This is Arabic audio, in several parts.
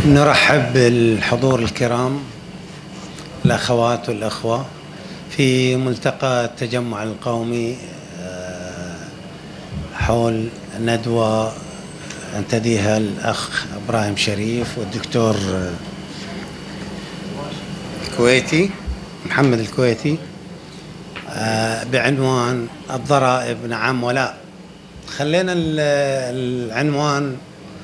نرحب بالحضور الكرام الأخوات والأخوة في ملتقى التجمع القومي حول ندوة ينتديها الأخ إبراهيم شريف والدكتور الكويتي محمد الكويتي بعنوان الضرائب نعم ولا. خلينا العنوان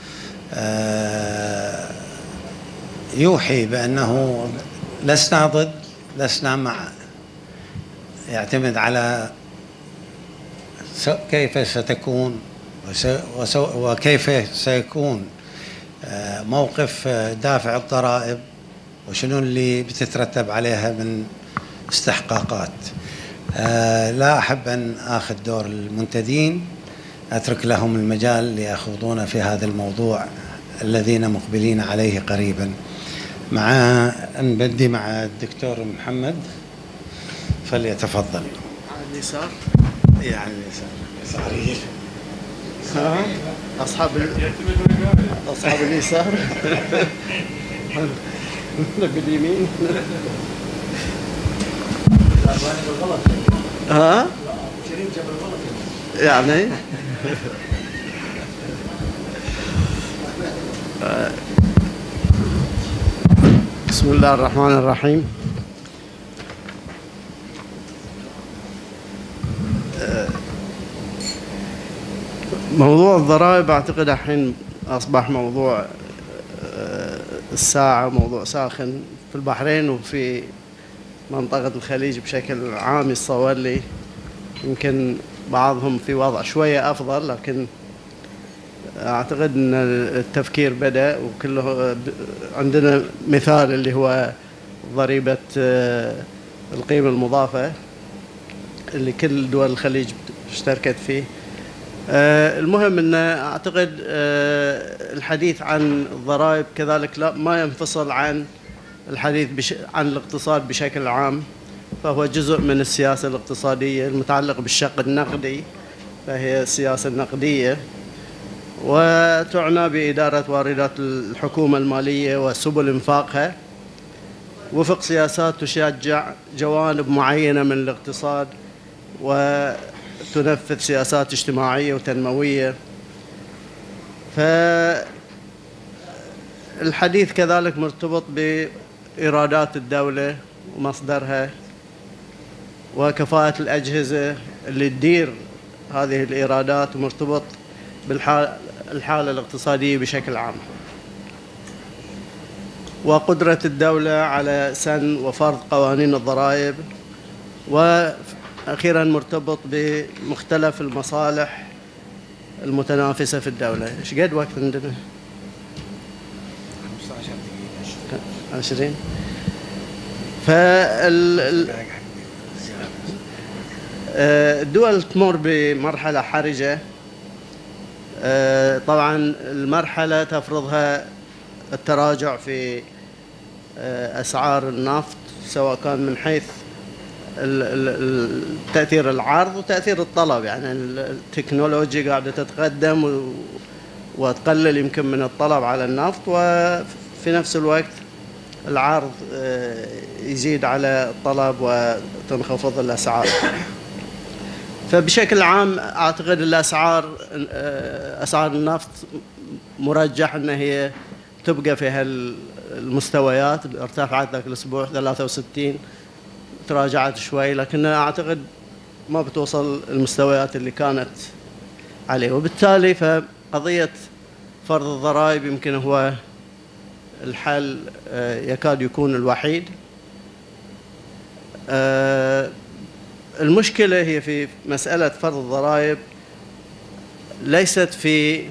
يوحي بأنه لسنا ضد، لسنا مع، يعتمد على كيف ستكون وكيف سيكون موقف دافع الضرائب وشنو اللي بتترتب عليها من استحقاقات. لا أحب أن أخذ دور المنتدين، أترك لهم المجال ليخوضون في هذا الموضوع الذين مقبلين عليه قريبا. نبدي مع الدكتور محمد، فليتفضل. على اليسار يعني يساري أصحاب اليسار باليمين. ها يعني بسم الله الرحمن الرحيم. موضوع الضرائب أعتقد الحين أصبح موضوع الساعة، موضوع ساخن في البحرين وفي منطقة الخليج بشكل عام. يتصور لي يمكن بعضهم في وضع شوية أفضل، لكن أعتقد أن التفكير بدأ، وكله عندنا مثال اللي هو ضريبة القيمة المضافة اللي كل دول الخليج اشتركت فيه. المهم أن أعتقد الحديث عن الضرائب كذلك لا ما ينفصل عن الحديث عن الاقتصاد بشكل عام، فهو جزء من السياسة الاقتصادية المتعلق بالشق النقدي، فهي السياسة النقدية وتعنى بإدارة واردات الحكومة المالية وسبل إنفاقها وفق سياسات تشجع جوانب معينة من الاقتصاد وتنفذ سياسات اجتماعية وتنموية. فالحديث كذلك مرتبط بإيرادات الدولة ومصدرها وكفاءة الأجهزة اللي تدير هذه الإيرادات، ومرتبط بالحالة الاقتصادية بشكل عام، وقدرة الدولة على سن وفرض قوانين الضرائب، وأخيراً مرتبط بمختلف المصالح المتنافسة في الدولة. إيش قد وقت عندنا؟ 15 دقيقة 20. الدول تمر بمرحلة حرجة. طبعا المرحلة تفرضها التراجع في أسعار النفط، سواء كان من حيث تأثير العرض وتأثير الطلب. يعني التكنولوجيا قاعدة تتقدم وتقلل يمكن من الطلب على النفط، وفي نفس الوقت العرض يزيد على الطلب وتنخفض الأسعار. فبشكل عام أعتقد أسعار النفط مرجح أن هي تبقى في هالمستويات. ارتفعت ذاك الأسبوع 63، تراجعت شوي، لكن أعتقد ما بتوصل المستويات اللي كانت عليه. وبالتالي فقضية فرض الضرائب يمكن هو الحل يكاد يكون الوحيد. المشكلة هي في مسألة فرض الضرائب ليست في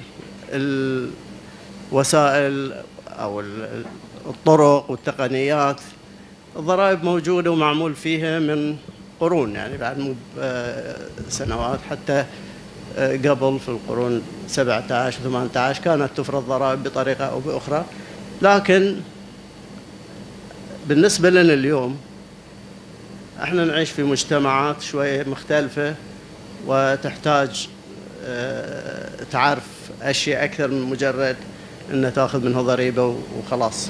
الوسائل أو الطرق والتقنيات. الضرائب موجودة ومعمول فيها من قرون، يعني بعد مو سنوات، حتى قبل في القرون 17 و 18 كانت تفرض ضرائب بطريقة أو بأخرى. لكن بالنسبة لنا اليوم احنا نعيش في مجتمعات شوية مختلفة وتحتاج تعرف أشياء أكثر من مجرد أن تأخذ منه ضريبة وخلاص.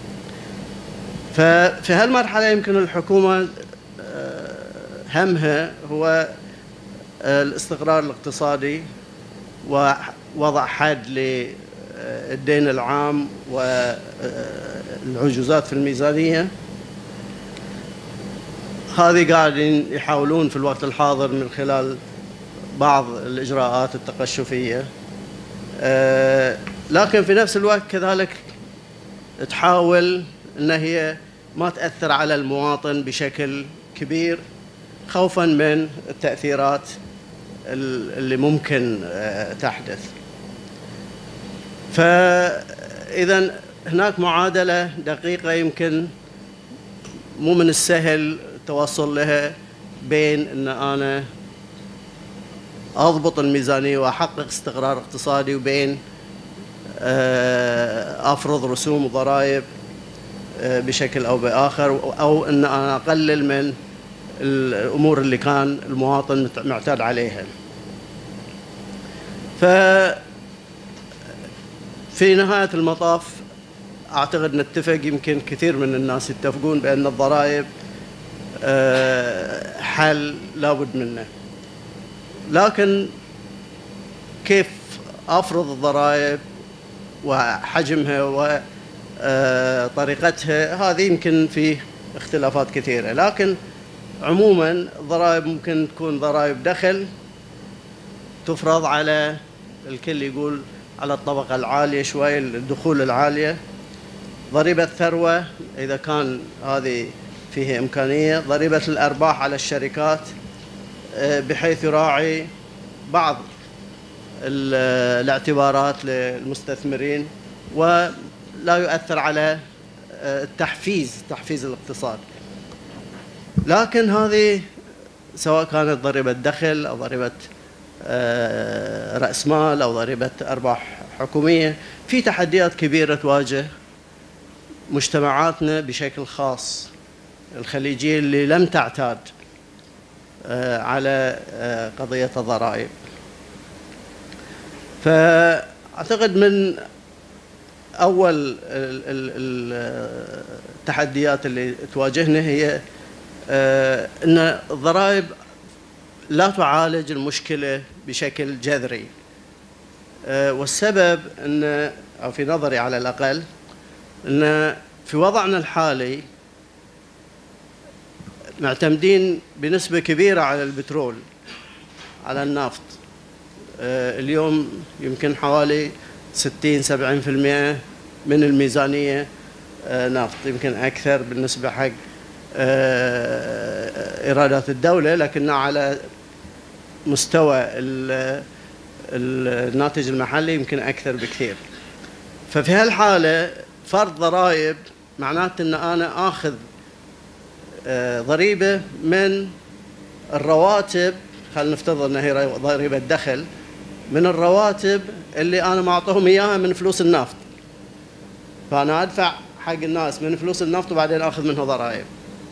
ففي هالمرحلة يمكن الحكومة همها هو الاستقرار الاقتصادي ووضع حد للدين العام والعجوزات في الميزانية. هذه قاعدين يحاولون في الوقت الحاضر من خلال بعض الإجراءات التقشفية، لكن في نفس الوقت كذلك تحاول أن هي ما تأثر على المواطن بشكل كبير خوفاً من التأثيرات اللي ممكن تحدث. فإذا هناك معادلة دقيقة يمكن مو من السهل التوصل لها بين أن أنا أضبط الميزانية وأحقق استقرار اقتصادي وبين أفرض رسوم وضرائب بشكل أو بآخر، أو أن أنا أقلل من الأمور اللي كان المواطن معتاد عليها. ففي نهاية المطاف أعتقد نتفق، يمكن كثير من الناس يتفقون بأن الضرائب حل لابد منه، لكن كيف أفرض الضرائب وحجمها وطريقتها هذه يمكن فيه اختلافات كثيرة. لكن عموما الضرائب ممكن تكون ضرائب دخل تفرض على الكل، يقول على الطبقة العالية شوي، الدخول العالية، ضريبة ثروة إذا كان هذه فيه إمكانية، ضريبة الأرباح على الشركات بحيث يراعي بعض الاعتبارات للمستثمرين ولا يؤثر على تحفيز الاقتصاد. لكن هذه سواء كانت ضريبة دخل أو ضريبة رأس مال أو ضريبة أرباح حكومية، في تحديات كبيرة تواجه مجتمعاتنا بشكل خاص الخليجية اللي لم تعتاد على قضية الضرائب. فأعتقد من أول التحديات اللي تواجهنا هي أن الضرائب لا تعالج المشكلة بشكل جذري، والسبب أن، أو في نظري على الأقل، أن في وضعنا الحالي معتمدين بنسبة كبيرة على البترول، على النفط. اليوم يمكن حوالي 60-70% من الميزانية نفط، يمكن أكثر بالنسبة حق إيرادات الدولة، لكنها على مستوى الناتج المحلي يمكن أكثر بكثير. ففي هالحالة فرض ضرائب معناته أن أنا آخذ ضريبة من الرواتب، خلينا نفترض أنها هي ضريبة دخل، من الرواتب اللي أنا معطيهم إياها من فلوس النفط. فأنا أدفع حق الناس من فلوس النفط وبعدين أخذ منه ضرائب.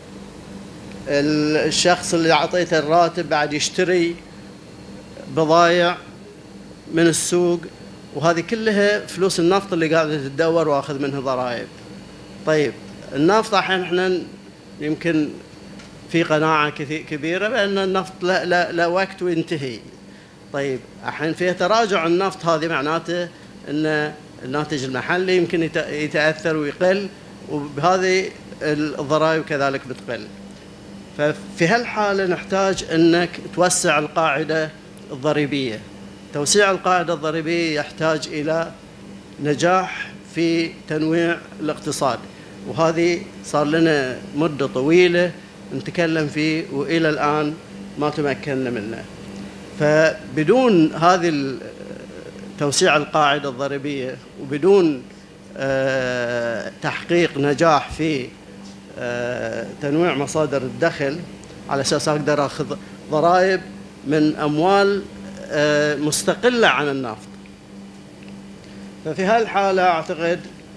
الشخص اللي أعطيته الراتب بعد يشتري بضائع من السوق، وهذه كلها فلوس النفط اللي قاعدة تتدور وأخذ منها ضرائب. طيب النفط الحين احنا يمكن في قناعة كبيرة بأن النفط لا وقت وينتهي. طيب الحين فيها تراجع النفط، هذه معناته أن الناتج المحلي يمكن يتأثر ويقل، وبهذه الضرائب كذلك بتقل. ففي هالحالة نحتاج أنك توسع القاعدة الضريبية. توسيع القاعدة الضريبية يحتاج إلى نجاح في تنويع الاقتصاد، وهذه صار لنا مدة طويلة نتكلم فيه وإلى الآن ما تمكننا منه. فبدون هذه توسيع القاعدة الضريبية وبدون تحقيق نجاح في تنويع مصادر الدخل على أساس أقدر أخذ ضرائب من أموال مستقلة عن النفط، ففي هالحالة أعتقد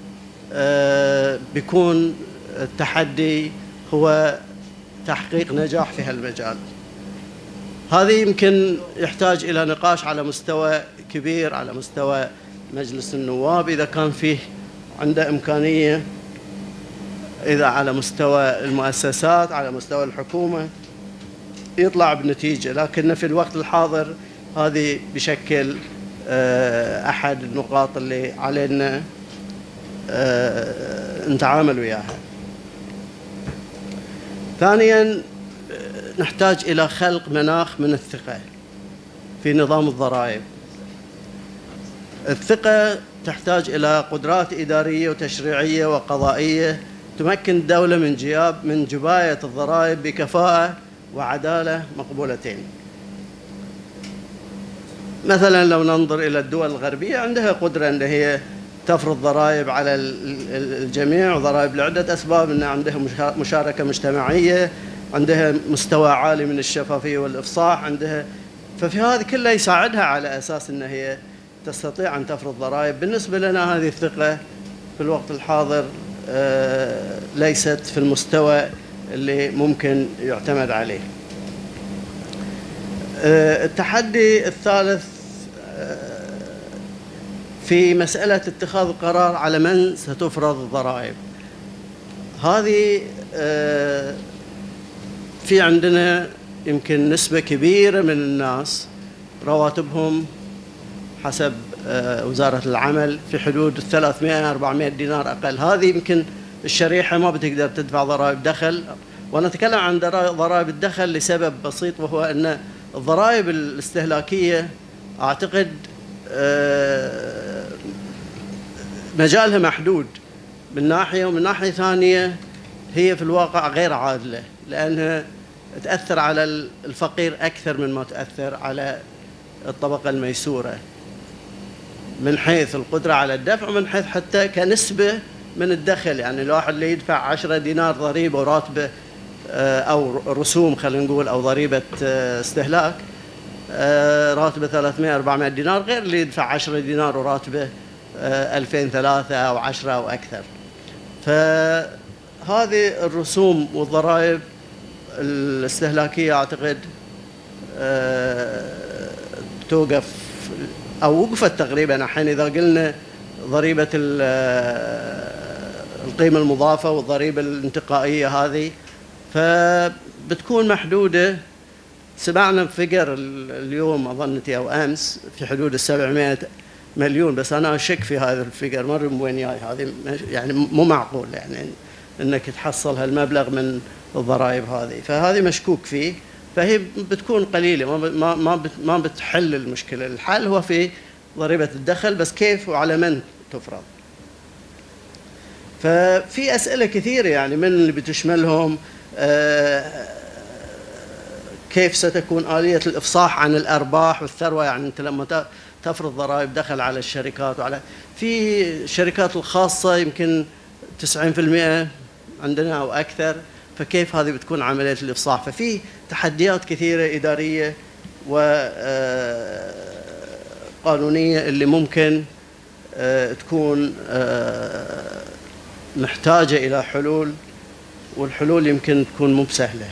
بيكون التحدي هو تحقيق نجاح في هالمجال. هذه يمكن يحتاج إلى نقاش على مستوى كبير، على مستوى مجلس النواب إذا كان فيه عنده إمكانية، إذا على مستوى المؤسسات، على مستوى الحكومة، يطلع بنتيجة. لكن في الوقت الحاضر هذه بشكل أحد النقاط اللي علينا نتعامل وياها. ثانياً، نحتاج إلى خلق مناخ من الثقة في نظام الضرائب. الثقة تحتاج إلى قدرات إدارية وتشريعية وقضائية تمكن الدولة من جباية الضرائب بكفاءة وعدالة مقبولتين. مثلا لو ننظر إلى الدول الغربية، عندها قدرة أن هي تفرض ضرائب على الجميع، وضرائب لعدة أسباب، أن عندها مشاركة مجتمعية، عندها مستوى عالي من الشفافية والإفصاح، عندها، ففي هذه كلها يساعدها على أساس أن هي تستطيع أن تفرض ضرائب. بالنسبة لنا هذه الثقة في الوقت الحاضر ليست في المستوى اللي ممكن يعتمد عليه. التحدي الثالث في مسألة اتخاذ القرار على من ستفرض الضرائب. هذه في عندنا يمكن نسبة كبيرة من الناس رواتبهم حسب وزارة العمل في حدود 300-400 دينار أقل. هذه يمكن الشريحة ما بتقدر تدفع ضرائب دخل. وأنا أتكلم عن ضرائب الدخل لسبب بسيط، وهو أن الضرائب الاستهلاكية أعتقد مجالها محدود من ناحية، ومن ناحية ثانية هي في الواقع غير عادلة، لأنها تأثر على الفقير أكثر من ما تأثر على الطبقة الميسورة، من حيث القدرة على الدفع ومن حيث حتى كنسبة من الدخل. يعني الواحد اللي يدفع 10 دينار ضريبة وراتبه أو رسوم، خلينا نقول، أو ضريبة استهلاك، راتبه 300-400 دينار، غير اللي يدفع 10 دينار وراتبه 2003 أو 10 أو أكثر. فهذه الرسوم والضرائب الاستهلاكية أعتقد توقف أو وقفت تقريبا الحين. إذا قلنا ضريبة القيمة المضافة والضريبة الانتقائية هذه فبتكون محدودة. سمعنا بفقر اليوم أظنتي أو أمس في حدود 700 مليون، بس أنا أشك في هذا الفقر، ما أدري من وين جاي. هذه يعني مو معقول يعني أنك تحصل هالمبلغ من الضرائب هذه، فهذه مشكوك فيه. فهي بتكون قليلة، ما بتحل المشكلة. الحل هو في ضريبة الدخل، بس كيف وعلى من تفرض. ففي أسئلة كثيرة، يعني من اللي بتشملهم كيف ستكون آلية الإفصاح عن الأرباح والثروة. يعني أنت لما تفرض ضرائب دخل على الشركات، وعلى في الشركات الخاصة يمكن 90% عندنا أو أكثر، فكيف هذه بتكون عملية الإفصاح. ففي تحديات كثيرة إدارية وقانونية اللي ممكن تكون محتاجة إلى حلول، والحلول يمكن تكون مو بسهلة.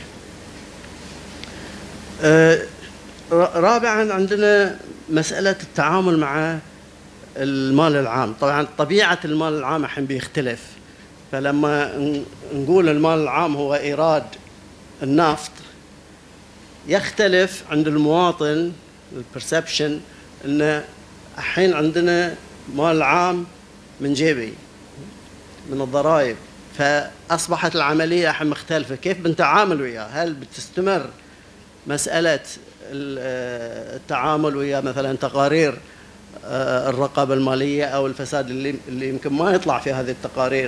رابعاً، عندنا مسألة التعامل مع المال العام. طبعاً طبيعة المال العام الحين بيختلف، فلما نقول المال العام هو إيراد النفط، يختلف عند المواطن البرسبشن إن الحين عندنا مال عام من جيبي من الضرائب، فأصبحت العملية الحين مختلفة. كيف بنتعامل وياه؟ هل بتستمر مسألة التعامل ويا مثلا تقارير الرقابة المالية أو الفساد اللي يمكن ما يطلع في هذه التقارير؟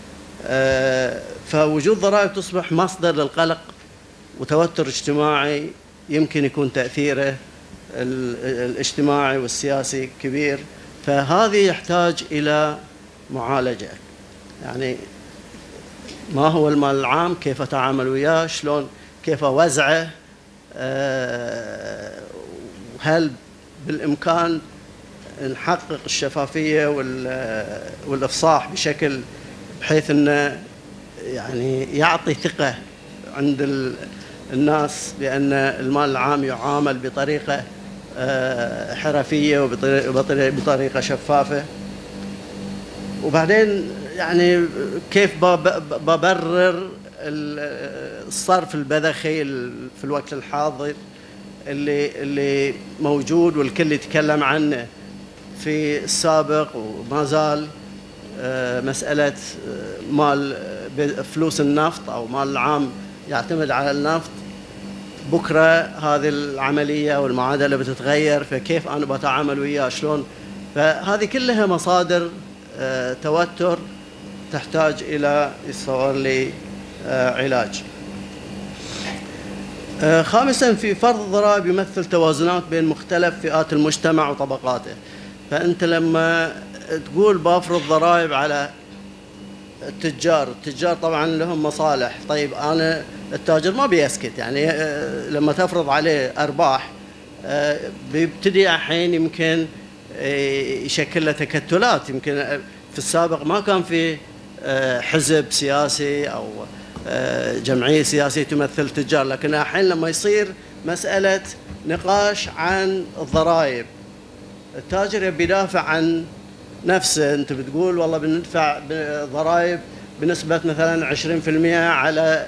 فوجود ضرائب تصبح مصدر للقلق وتوتر اجتماعي، يمكن يكون تأثيره الاجتماعي والسياسي كبير. فهذه يحتاج إلى معالجة. يعني ما هو المال العام؟ كيف أتعامل وياه؟ شلون؟ كيف أوزعه؟ هل بالإمكان نحقق الشفافية والإفصاح بشكل بحيث أنه يعني يعطي ثقة عند الناس بأن المال العام يعامل بطريقة حرفية وبطريقة شفافة. وبعدين يعني كيف ببرر الصرف البذخي في الوقت الحاضر اللي موجود والكل يتكلم عنه في السابق وما زال مسألة مال فلوس النفط أو مال العام يعتمد على النفط. بكرة هذه العملية والمعادلة بتتغير، فكيف أنا بتعامل وياه شلون؟ فهذه كلها مصادر توتر تحتاج إلى يصور لي علاج. خامساً، في فرض الضرائب يمثل توازنات بين مختلف فئات المجتمع وطبقاته. فأنت لما تقول بافرض ضرائب على التجار طبعاً لهم مصالح. طيب أنا التاجر ما بيسكت، يعني لما تفرض عليه أرباح بيبتدي الحين يمكن يشكل له تكتلات. يمكن في السابق ما كان في حزب سياسي أو جمعية سياسية تمثل تجار، لكن الحين لما يصير مسألة نقاش عن الضرائب، التاجر يبي يدافع عن نفسه. أنت بتقول والله بندفع ضرائب بنسبة مثلا 20% على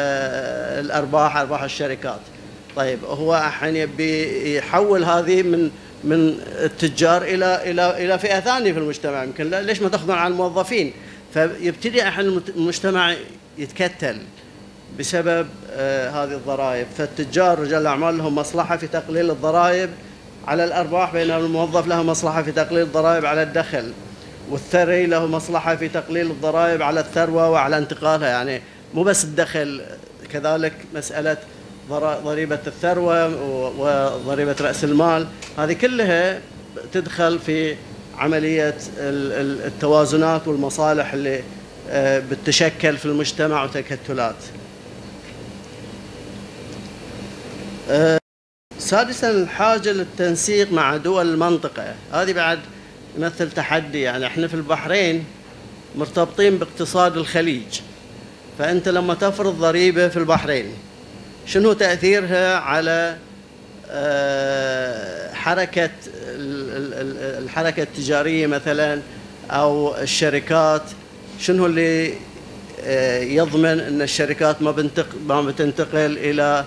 أرباح الشركات. طيب هو الحين يبي يحول هذه من التجار إلى فئة ثانية في المجتمع. يمكن ليش ما تاخذون على الموظفين؟ فيبتدي الحين المجتمع يتكتل بسبب هذه الضرائب. فالتجار رجال الأعمال لهم مصلحة في تقليل الضرائب على الأرباح، بينما الموظف له مصلحة في تقليل الضرائب على الدخل، والثري له مصلحة في تقليل الضرائب على الثروة وعلى انتقالها. يعني مو بس الدخل، كذلك مسألة ضريبة الثروة وضريبة رأس المال، هذه كلها تدخل في عملية التوازنات والمصالح اللي بتتشكل في المجتمع وتكتلات. سادساً، الحاجة للتنسيق مع دول المنطقة. هذه بعد يمثل تحدي. يعني احنا في البحرين مرتبطين باقتصاد الخليج، فأنت لما تفرض ضريبة في البحرين شنو تأثيرها على الحركة التجارية مثلا أو الشركات؟ شنو اللي يضمن أن الشركات ما بتنتقل إلى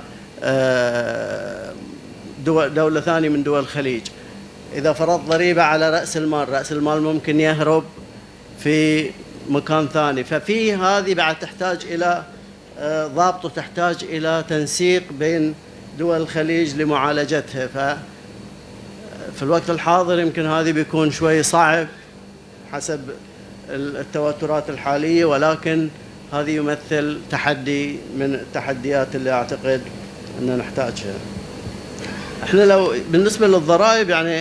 دولة ثانية من دول الخليج؟ إذا فرض ضريبة على رأس المال ممكن يهرب في مكان ثاني. ففي هذه بعد تحتاج إلى ضبط وتحتاج إلى تنسيق بين دول الخليج لمعالجتها. ففي الوقت الحاضر يمكن هذه بيكون شوي صعب حسب التوترات الحالية، ولكن هذه يمثل تحدي من التحديات اللي أعتقد أن نحتاجها. احنا لو بالنسبة للضرائب يعني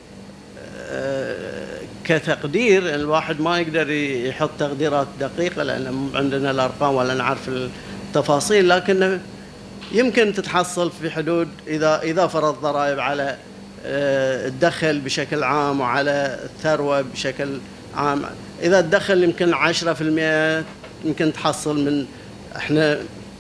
كتقدير، الواحد ما يقدر يحط تقديرات دقيقة لأن مو عندنا الأرقام ولا نعرف التفاصيل، لكن يمكن تتحصل في حدود إذا فرض ضرائب على الدخل بشكل عام وعلى الثروة بشكل عام. إذا الدخل يمكن 10% يمكن تحصل من احنا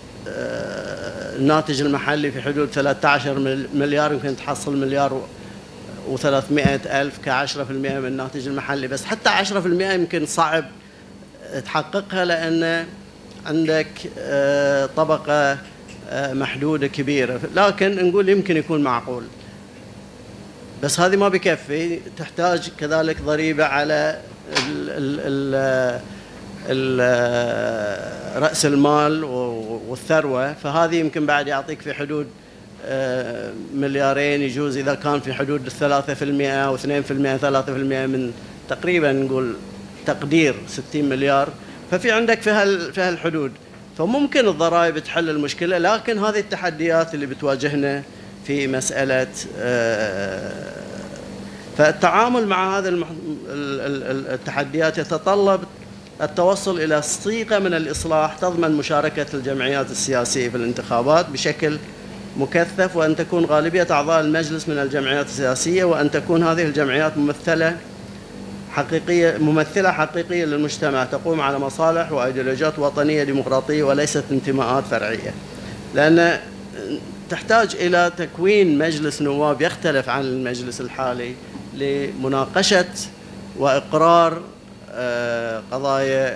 الناتج المحلي في حدود 13 مليار، يمكن تحصل مليار و300 ألف ك10% من الناتج المحلي. بس حتى 10% يمكن صعب تحققها لأن عندك طبقة محدودة كبيرة، لكن نقول يمكن يكون معقول. بس هذه ما بكفي، تحتاج كذلك ضريبة على رأس المال والثروة، فهذه يمكن بعد يعطيك في حدود مليارين، يجوز إذا كان في حدود 3% أو 2% 3% من تقريبا نقول تقدير 60 مليار. ففي عندك في هالحدود، فممكن الضرائب تحل المشكلة. لكن هذه التحديات اللي بتواجهنا في مسألة فالتعامل مع هذه التحديات يتطلب التوصل إلى صيغة من الإصلاح تضمن مشاركة الجمعيات السياسية في الانتخابات بشكل مكثف، وأن تكون غالبية أعضاء المجلس من الجمعيات السياسية، وأن تكون هذه الجمعيات ممثلة حقيقية للمجتمع، تقوم على مصالح وأيديولوجيات وطنية ديمقراطية وليست انتماءات فرعية. لأن تحتاج إلى تكوين مجلس نواب يختلف عن المجلس الحالي لمناقشة وإقرار قضايا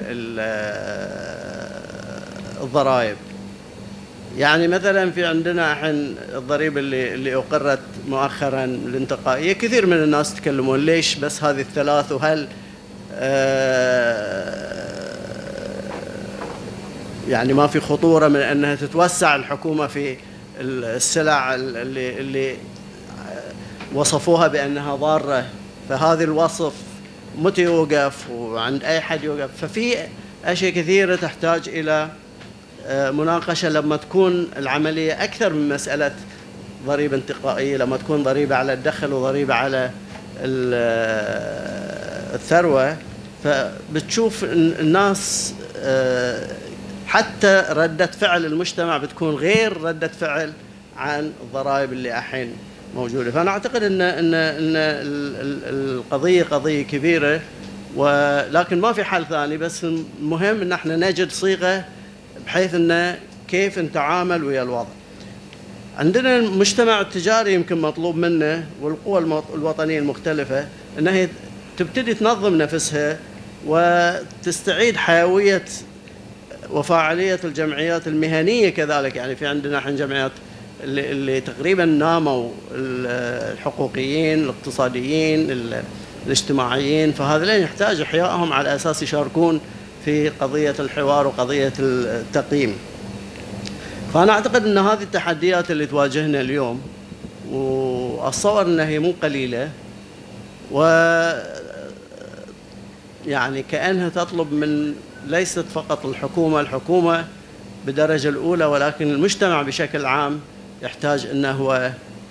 الضرائب. يعني مثلا في عندنا الحين الضريبة اللي أقرت مؤخرا الانتقائية، كثير من الناس يتكلمون ليش بس هذه الثلاث، وهل يعني ما في خطورة من أنها تتوسع الحكومة في السلع اللي وصفوها بأنها ضارة، فهذا الوصف متى يوقف وعند أي حد يوقف. ففي أشياء كثيرة تحتاج إلى مناقشة لما تكون العملية أكثر من مسألة ضريبة انتقائية، لما تكون ضريبة على الدخل وضريبة على الثروة، فبتشوف الناس حتى ردة فعل المجتمع بتكون غير ردة فعل عن الضرائب اللي الحين موجودة. فأنا أعتقد أن القضية قضية كبيرة، ولكن ما في حل ثاني، بس المهم أن احنا نجد صيغة بحيث أن كيف نتعامل ويا الوضع. عندنا المجتمع التجاري يمكن مطلوب منه والقوى الوطنية المختلفة أنها تبتدي تنظم نفسها وتستعيد حيوية وفاعلية الجمعيات المهنية كذلك. يعني في عندنا الحين جمعيات اللي تقريبا ناموا، الحقوقيين، الاقتصاديين، الاجتماعيين، فهذين يحتاج إحيائهم على أساس يشاركون في قضية الحوار وقضية التقييم. فأنا أعتقد أن هذه التحديات اللي تواجهنا اليوم، وأتصور أنها هي مو قليلة، يعني كأنها تطلب من ليست فقط الحكومة بدرجة الأولى، ولكن المجتمع بشكل عام يحتاج أنه هو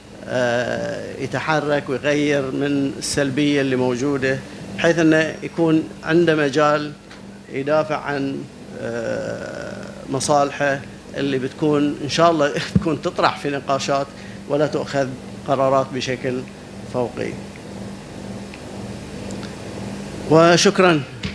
يتحرك ويغير من السلبية اللي موجودة، بحيث أنه يكون عنده مجال يدافع عن مصالحه اللي بتكون إن شاء الله تكون تطرح في نقاشات ولا تؤخذ قرارات بشكل فوقي. وشكراً.